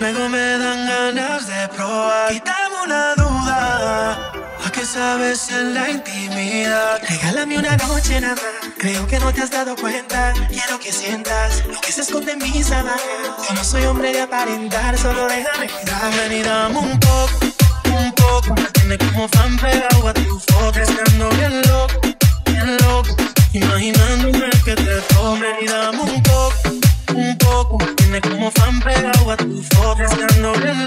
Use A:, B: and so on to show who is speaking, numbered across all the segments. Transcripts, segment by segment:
A: Luego me dan ganas de probar. Quítame una duda, ¿a qué sabes en la intimidad? Regálame una noche nada más. Creo que no te has dado cuenta. Quiero que sientas lo que se esconde en mis sábanas. Yo no soy hombre de aparentar, solo déjame entrar. Ven y dame un poco, un poco. Me tiene como fan pegado a tu foto. Estando bien loco, imaginándome que te toco. Ven y dame un poco, un poco. Me tiene como fan pegado a tu foto. Estando bien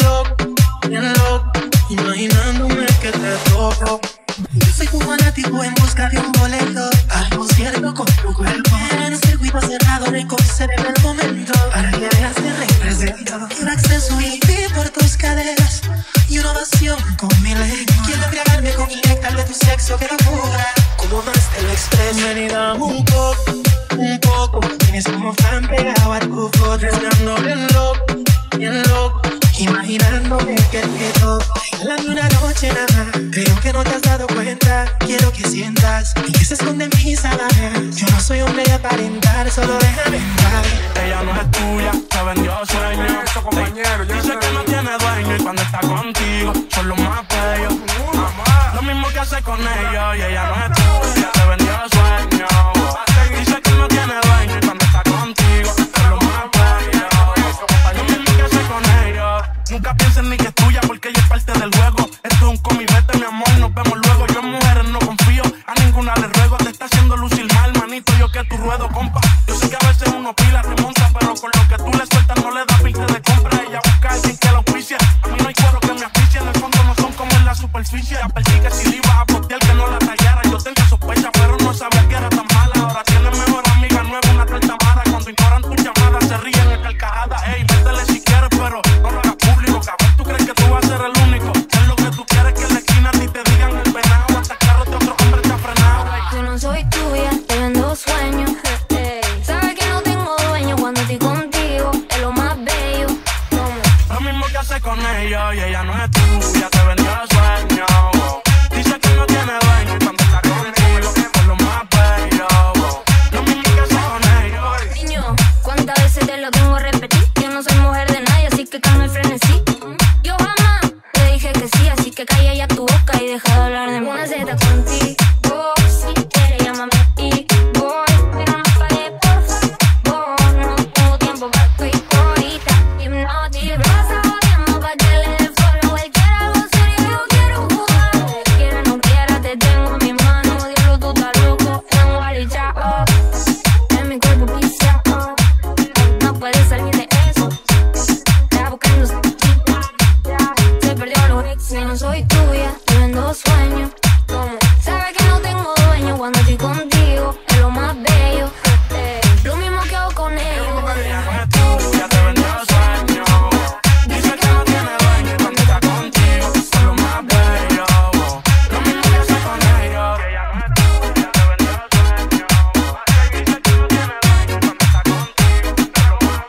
A: loco, imaginándome que te toco. Yo soy tu fanático en busca de un boleto al concierto con tu cuerpo. En un circuito cerrado reconocer en el momento para que veas que represento. Un acceso VIP por tus caderas y una ovación con mi lengua. Quiero embriagarme con el néctar de tu sexo, que locura. Como más te lo expreso. Ven y dame un poco. Tienes como fan pegado a tu foto. Estando bien loco, imaginándome que te toco. Regálame una noche nada más. Creo que no te has dado cuenta. Quiero que sientas y que se esconde en mis sábanas. Yo no soy hombre de aparentar, solo déjame entrar.
B: Ella no es tuya, te vendió sueño. Dice que no tiene dueño y cuando está contigo son los más bellos. Lo mismo que hace con ellos y ella no es tuya, te vendió sueño. Dice que no tiene dueño y cuando está contigo son los más bellos. Lo mismo que hace con ellos. Nunca pienses ni que es tuya porque ella es parte del juego. Esto es un come y vete, mi amor, nos vemos luego. Yo en mujeres no confío, a ninguna le ruego. Te está haciendo lucir mal, manito, yo que tu ruedo, compa. Yo sé que a veces uno pila, remonta, pero con lo que tú le sueltas no le da pinta de compra. Ella busca a alguien que la auspicia. A mí no hay cuero que me asfixie, en el fondo no son como en la superficie. Advertí que si le ibas a postear que no la tallara. Yo tenía sospecha, pero no sabía que era tan mala. Ahora tiene mejor amiga nueva, una tartamada. Cuando ignoran tus llamadas se ríen en carcajadas. Ey, métele si quieres, pero no lo hagas público. Cabrón, tú crees que tú vas a ser el único. Es lo que tú quieres, que en la esquina ni te digan el venado. Hasta carro de otro hombre te ha frenado.
C: Yo no soy tuya, te vendo sueños. Sabes que no tengo dueño cuando estoy contigo. Es lo más bello.
B: Lo mismo que hace con ellos y ella no es tuya, te vendió sueño. Dice que no tiene dueño y cuando está contigo es lo más bello. Lo mismo que hace con ellos.
C: Niño, ¿cuántas veces te lo tengo a repetir? Yo no soy mujer de nadie, así que calma el frenesí. Yo jamás te dije que sí, así que calla ya tu boca y deja de hablar de mí. Una Z contigo, si quieres llámame y voy. Pero no pares, por favor, no tengo tiempo para tu ahorita. Hipnotic, pasa jodiendo pa' que le dé follow. Él quiere algo serio, yo quiero jugar. Quiera no quiera, te tengo en mi mano. Diablo, tú estás loco, en guarichao. En mi cuerpo viciado, no puedes salir de eso. Está buscando se perdió los ex. Yo no soy tuya, te vendo sueños. Sabes que no tengo dueño cuando estoy contigo. Es lo más bello. Lo mismo que hago con ellos.
B: Ella no es tuya, te vendió sueño. Dice que no tiene dueño y cuando está contigo es lo más bello. Lo mismo que hace con ellos. Ella no es tuya, te vendió sueño. Dice que no tiene dueño y cuando está contigo es lo más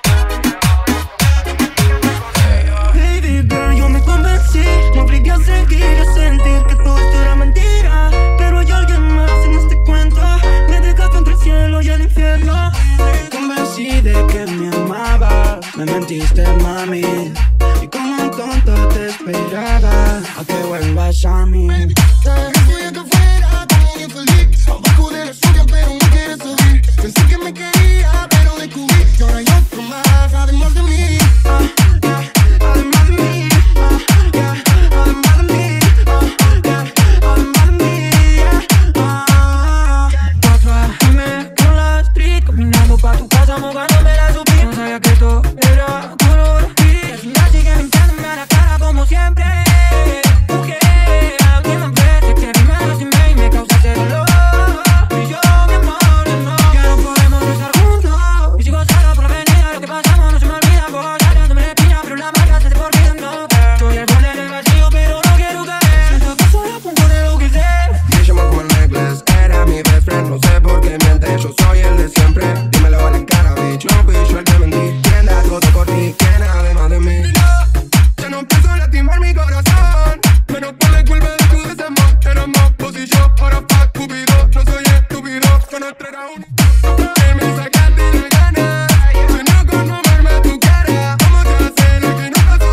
B: bello.
D: Baby girl, yo me convencí. Me obligué a seguir, a sentir que todo esto era mentira. Pero hay alguien más en este cuento. Me dejaste entre el cielo y el infierno. Me convencí de que me amabas. Me mentiste, mami. Y como un tonto te esperaba a que vuelvas a mí.
E: Fui acá afuera como un infeliz, abajo de la lluvia pero no quieres salir. Pensé que me quería pero descubrí que ahora hay otro más además de mí.
D: Además de mí, además de mí, además de mí. 4 AM con la street, caminando pa' tu casa, mojándome la subí. No sabía que esto era color gris. Y así que limpiándome a la cara como siempre. Mujer, alguien me ofrece que primero sin me y me causaste dolor. Y yo, mi amor, no, ya no podemos estar juntos. Y sigo solo por la avenida, lo que pasamos no se me olvida. Vos dándome la espina, pero la marca se te por dentro. Estoy al borde del vacío, pero no quiero caer. Siento que soy a punto de enloquecer.
E: Me llama como el necklace, era mi best friend. No sé por qué miente, yo soy el de siempre. Dímelo a la cara, bitch, no fui yo el que vendí. ¿Quién da todo por ti? ¿Quién además de mí? Ya no pienso lastimar mi corazón, pero por la culpa de tu desamor. Éramos vos y yo, ahora fuck Cupido. No soy estúpido, con otro era un. Que me sacaste la gana, sueño con no verme a tu cara. Vamos a hacer lo que no pasó.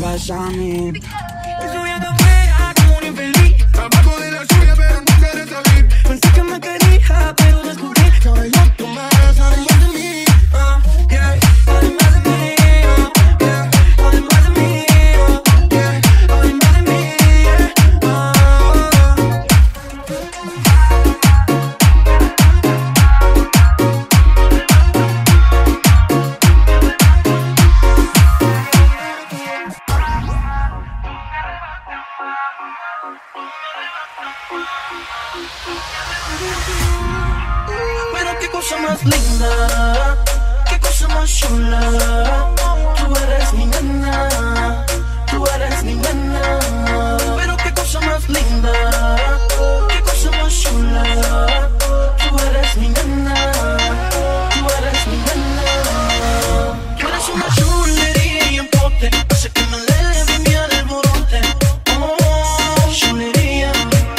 D: vuelvas a mí. Estoy acá afuera como un infeliz, abajo de la lluvia pero no quieres salir. Pensé que me quería pero descubrí que ahora ya tú más además de mí. Yeah, además de mí. Yeah, además de mí. Yeah, además de mí. Pero qué cosa más linda, qué cosa más chula. Tú eres mi nena, tú eres mi nena. Pero qué cosa más linda, qué cosa más chula. Tú eres mi nena, tú eres mi nena. Tú eres una chulería y un pote, hace que me eleve mi alborote. Oh, chulería.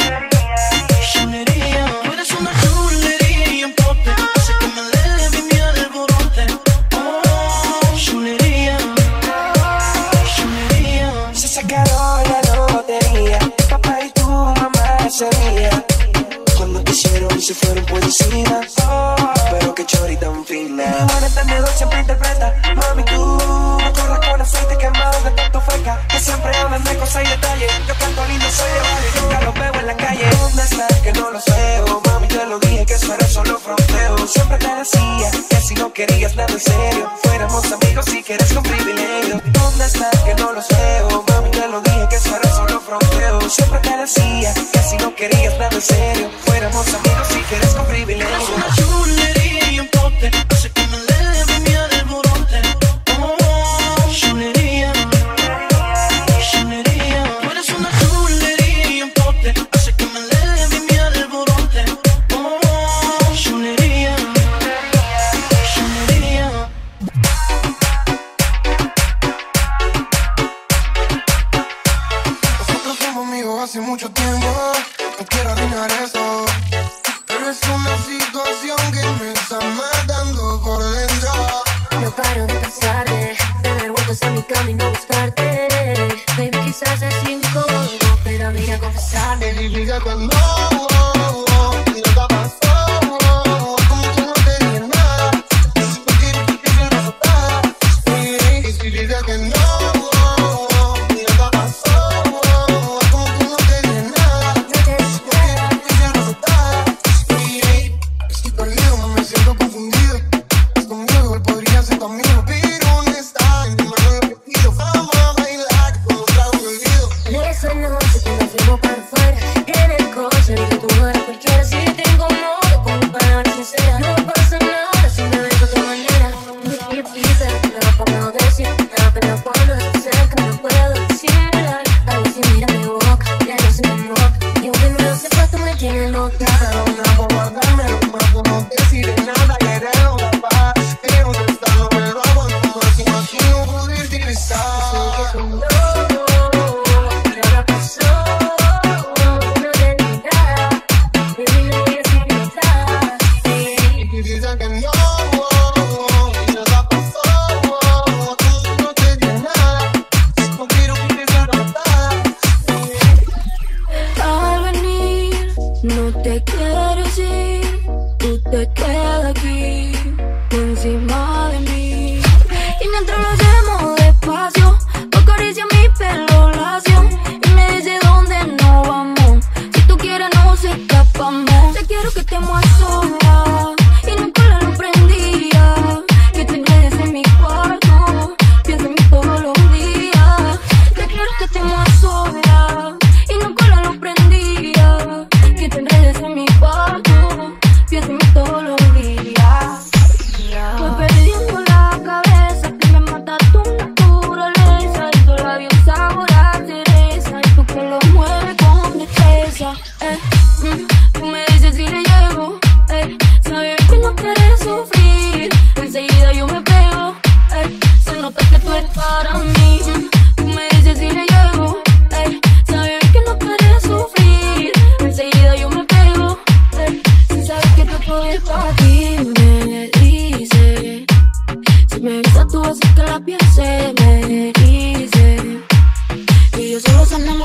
D: Cuando te hicieron y se fueron por encima. Pero que chori tan fina. Mi buen entendedor siempre interpreta. Mami, tú no corras con aceite quemado de tanto feca. Que siempre hablan de cosas y detalles. Yo canto lindo, soy de barrio y nunca los veo en la calle. ¿Dónde estás? Que no los veo. Mami, te lo dije que eso era solo fronteo. Siempre te decía que si no querías nada en serio, fuéramos amigos si quieres con privilegio. ¿Dónde estás? Que no los veo. Mami, te lo dije que eso era solo fronteo. Siempre te decía que si no querías nada en serio, fuéramos amigos si quieres con privilegio. Eres una chulería y un pote, hace que me eleve mi alborote. Oh, chulería, chulería. Tú eres una chulería y un pote, hace que me eleve mi alborote. Oh, chulería, chulería. Nosotros somos amigos hace mucho tiempo, no quiero arruinar eso. Pero es una situación que me está matando por dentro.
C: No paro de pensarte, de dar vueltas a mi cama y no buscarte. Baby, quizás es incómodo, pero mira a confesarme.
D: Y diga cuando no te pasó, como que no te dije nada. Si tú quieres que te azotada. Y si diga que no te pasó, como que no te dije nada.
C: No te desespero.
D: Estoy perdido, no me siento confundido. Conmigo igual podría ser tu amigo, pero no está en mi mano lo que pido. Vamos a bailar con un trago bebido.
C: Esa noche te la firmo para afuera, en el coche y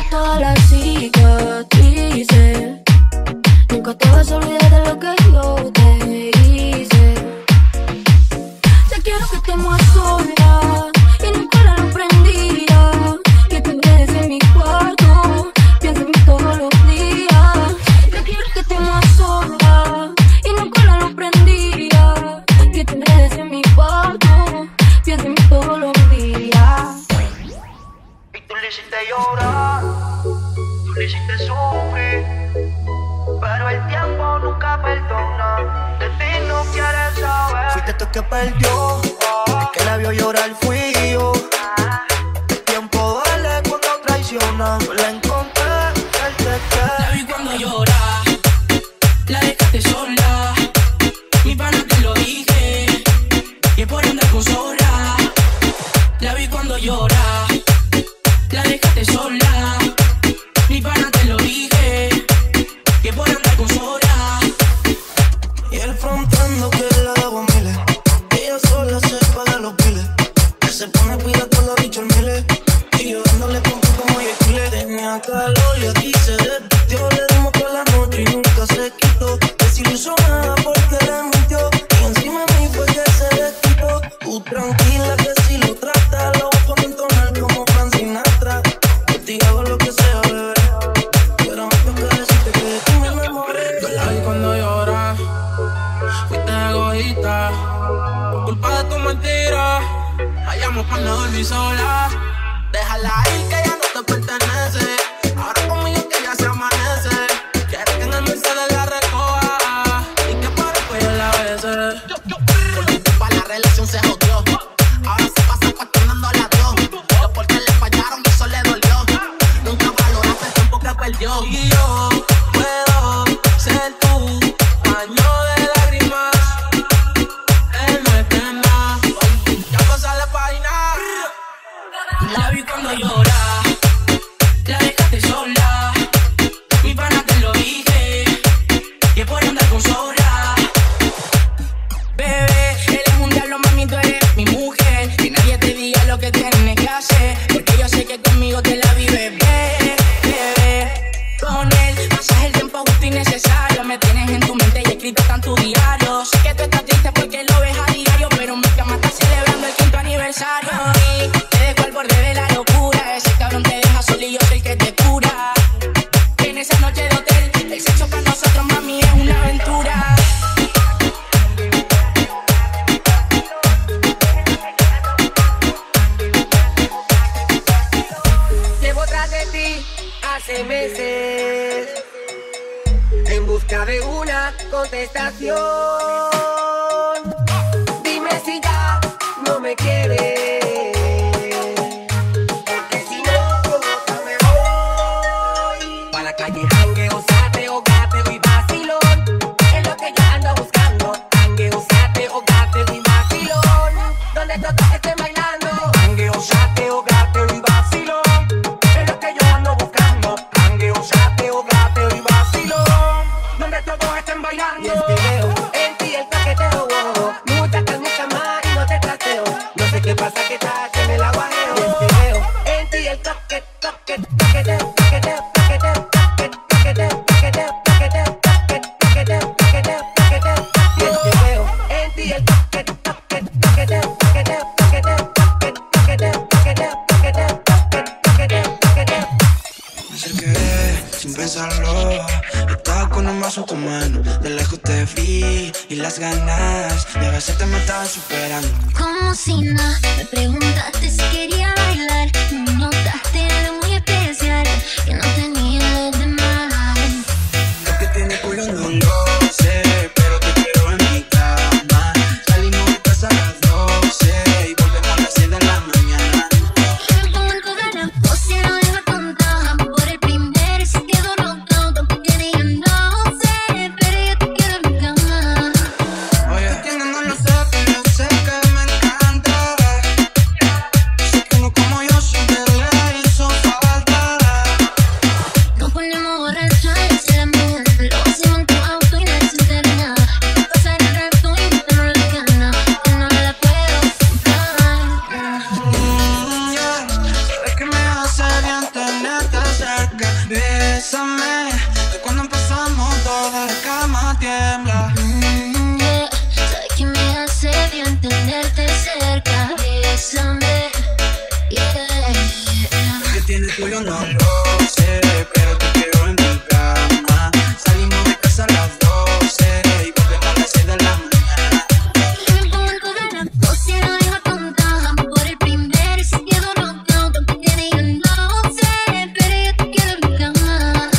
C: todas las cicatrices. Nunca te vas a olvidar de lo que yo te hice. Te quiero que estemos a solas y nunca la luz prendida. Que te enredes en mi cuarto, piensa en mí todos los días. Te quiero que estemos a solas y nunca la luz prendida. Que te enredes en mi cuarto, piensa en mí todos los días.
F: Y tú le hiciste llorar, tú le hiciste sufrir, pero el tiempo nunca perdona. De ti no quieres saber.
A: Fuiste tú que perdió, el que la vio llorar fui yo. El tiempo duele cuando traiciona. Yo la encontré, el te
G: La vi cuando llora, la dejaste sola. Mi pana te lo dije, que por andar con sola. La vi cuando llora, la dejaste sola. Mi pana te lo dije, que por andar con sola.
A: Y él frontando que la debo miles. Ella sola se paga los piles. Él se pone pila con la bicha al miles. Y yo dándole punto como Yekile. Tenía calor y aquí se derritió. Le dimos por la noche y nunca se quitó. Desilusionada porque le mintió. Y encima de mí fue que se desquitó. Tú tranquila que si lo trata, lo voy a poner entonar como Frank Sinatra. Yo te hago lo que sea, bebé. Pero me toca decirte que de ti me enamoré.
G: La vi cuando llora, fuiste egoísta. Por culpa de tu mentira, hallamos para no dormir sola. Déjala ir que ya no te pertenece. Ahora conmigo que ya se amanece. Quiere que en el Mercedes la recoja y que para después yo la bese. Por tu culpa la relación se jodió. Ahora se pasa cuestionando la Dios. Yo porque le fallaron y eso le dolió. Nunca valoraste el tiempo que perdió. Y yo puedo ser tu paño de lágrimas. Él no es tema, ya pasa la página. La vi cuando llora, la dejaste sola. Mi pana te lo dije, que por andar con sobra. Bebé, él es un diablo, mami, tú eres mi mujer. Que nadie te diga lo que tienes que hacer, porque yo sé que conmigo te la vives bien, bebé. Con él pasas el tiempo justo y necesario. Me tienes en tu mente y escrito en tu diario. Sé que tú estás triste porque lo ves a diario, pero mi cama está celebrando el 5º aniversario. Y te dejo al borde de la locura. Ese cabrón te deja solo y yo soy el que te cura. En esa noche de hotel, el sexo para nosotros, mami, es una aventura.
E: Llevo tras de ti hace meses en busca de una contestación. Dime si ya no me quieres, porque si no, pronto me voy. Pa' la calle, jangueo, sateo, gateo y vacilón. Es lo que yo ando buscando. Jangueo, sateo, gateo y vacilón. Donde todos estén bailando. Jangueo, sateo, gateo y vacilón. Es lo que yo ando buscando. Jangueo, sateo, gateo y vacilón. Donde todos estén bailando. Y es que veo en ti el paqueteo. Mucha carnita más y no te trateo. No sé qué pasa que estás en el aguajeo. Y es que veo en ti el toque, toque, paqueteo, paqueteo, paqueteo, paqueteo, paqueteo, paqueteo, paqueteo, paqueteo, paqueteo. Y es que veo en ti el toque, toque, paqueteo, paqueteo, paqueteo, paqueteo, paqueteo, paqueteo, paqueteo, paqueteo.
A: Me acerqué sin pensarlo. Estaba con un vaso en tu mano. De lejos te vi y las ganas de besarte me estaban superando.
C: Como si nada, me preguntaste si quería bailar. No notaste algo muy especial que no tenía los demás.
A: Lo que tiene culo no lo sé, pero te quiero en mi cama. Salimos de casa a las 12 y volvemos a las 6 de la mañana.
C: Me pongo en toda la pose, no dejo tonta. Por el primero se quedó roto. Tampoco quería, no sé, pero yo te quiero en mi cama.
A: Oye, entiendo, no lo sé, pero yo sé que me encanta. Sé que no como yo siempre le hizo falta.
D: Bésame, de cuando empezamos toda la cama tiembla.
C: Yeah. Sabes que me hace bien tenerte cerca. Bésame, yeah.
D: ¿Qué tienes tú? Yo no lo sé, pero te quiero en mi cama. Salimos de casa a las 12 y volvemos a las 6 de la mañana.
C: Me pongo en tu gana, no se lo dejo tonta. Por el primer y si quedo loco, tú tienes yo no sé, pero yo te quiero en mi cama.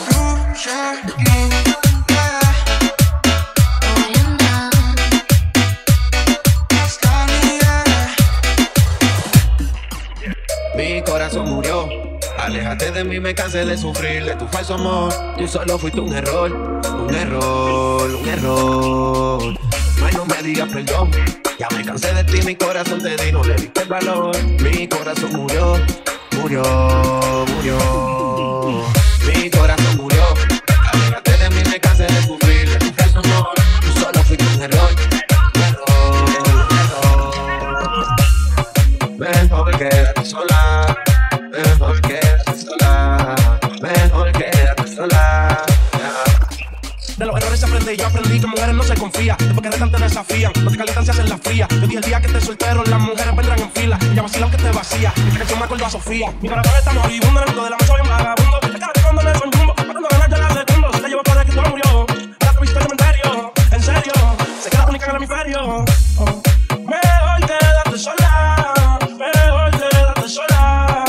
E: Mi corazón murió. Aléjate de mí, me cansé de sufrir de tu falso amor. Tú solo fuiste un error, un error, un error. Ay, no me digas perdón. Ya me cansé de ti, mi corazón te di, no le diste el valor. Mi corazón murió, murió, murió. Mi corazón murió. Aléjate de mí, me cansé de sufrir de tu falso amor. Tú solo fuiste un error, un error, un error. Mejor quédate sola. Mejor quédate sola, mejor quédate sola.
B: De los errores se aprende y yo aprendí que mujeres no se confían. Después que retan te desafían, no te calientan se hacen las frías. Yo dije el día que estés soltero las mujeres vendrán en fila. Y ya vacilan que te vacía, esta canción me acuerdo a Sofía. Mi corazón está moribundo, el mundo de la mesa bien vagabundo. Te quedaste cuando le son jumbo, cuando ganas ya la secundo. Se te llevó para que tú no murió, ahora te viste el cementerio. En serio, se queda única en el hemisferio. Mejor quédate sola, mejor quédate sola.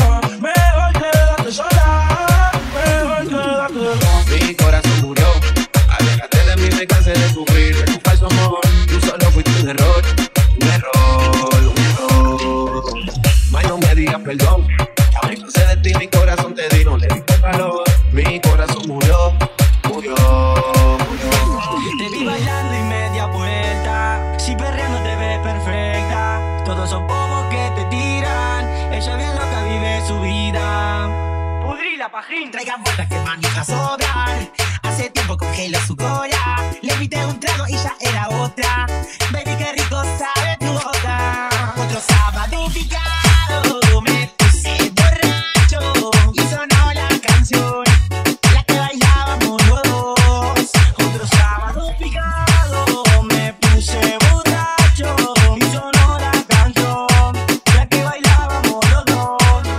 E: Mi corazón murió. Aléjate de mí, me cansé de sufrir de tu falso amor. Tú solo fuiste un error, un error, un error. Ay, no me digas perdón. Ya me cansé de ti, mi corazón te di, no le diste valor. Mi corazón murió, murió, murió.
D: Te vi bailando y media vuelta. Si perreando te ves perfecta. Todos son bobos que te tiran. Ella bien loca vive su vida. Pudrila, pajín.
A: Traigan vueltas que manija sobran. Hace tiempo congeló su cola. Le invité un trago y ya era otra. Baby, qué rico sabe tu boca. Otro sábado picado. Me puse borracho y sonó la canción, la que bailábamos los dos. Otro sábado picado. Me puse borracho y sonó la canción, la que bailábamos los dos.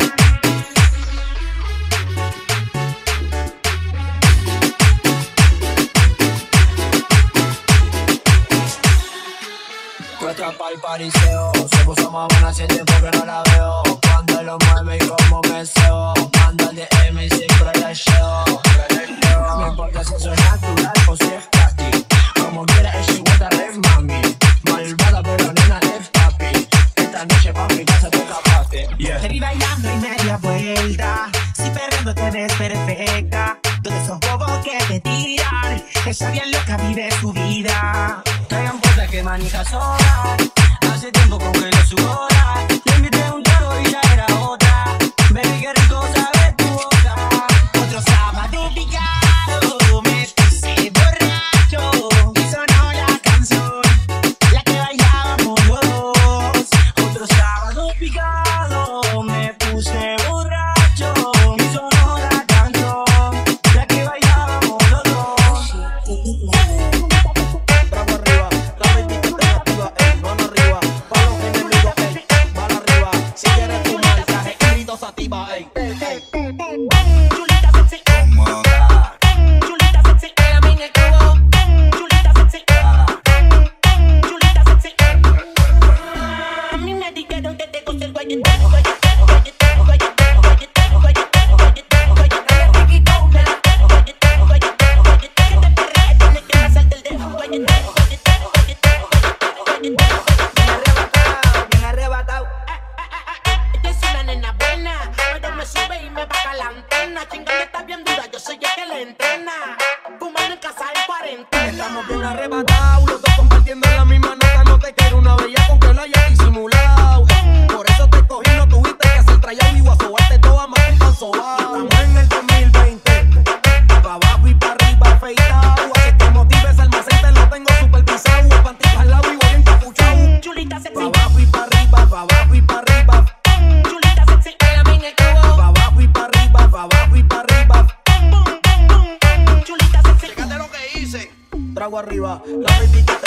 D: Nuestra pa'l pariseo, se puso más buena hace tiempo que no la veo. Cuando lo mueve y como meseo, manda el DM y siempre le llevo. No me importa si eso es natural o si es gratis. Como quiera ella igual te ref, mami. Malvada pero nena es papi. Esta noche pa' mi casa te escapaste.
A: Te vi bailando y media vuelta. Si perdiendo te ves perfecta. Donde son bobos que te tiran. Ella bien loca vive su vida.
D: Traigan puertas que manija sobra. Hace tiempo congeló su hora. Le invité un trago y ya era otra. Baby, qué rico sabe tu boca.
A: Otro sábado picado. Me puse borracho y sonó la canción, la que bailábamos los dos.
D: Otro sábado picado. Me puse borracho y sonó la canción, la que bailábamos los dos.
H: Bravo arriba, la baby que está activa, mano arriba, pa' los enemigos, mano arriba. Si quieres fumar, traje grito sativa,
A: Chulita sexy, chulita sexy, a mí en el cubo. Chulita sexy, chulita sexy. A mí me dijeron que te gusta el guayeteo, guayeteo, guayeteo, guayeteo, guayeteo, guayeteo, guayeteo, guayeteo, guayeteo, guayeteo, guayeteo, guayeteo, que te perrees, tienes que pasarte el dedo, guayeteo, guayeteo, guayeteo, guayeteo, guayeteo.
H: bien arrebatado.
A: Ella es una nena buena, pero me sube y me baja la antena. Chingada está bien dura, yo soy el que le entrena. Fumando en casa en cuarentena.
H: Estamos bien arrebatados, los dos compartiendo en la misma nota. No te quiero una bella con que lo hayas disimulado. Por eso te cogí, no tuviste que hacer trayado y voy a sobarte toda más que un pan sobao. Estamos en el 2020, pa' abajo y pa' arriba afeitado. Hace que motives almacén, te lo tengo supervisado. El panty al lado y voy encapuchado.
A: Chulita
H: Pa'
A: sexy,
H: abajo y pa' arriba, pa' abajo y pa' arriba.
A: chulita sexy, a mí en el cubo.
H: Pa' abajo y pa' arriba, pa' abajo y pa' arriba.
A: Bum, bum,
H: arriba. La baby que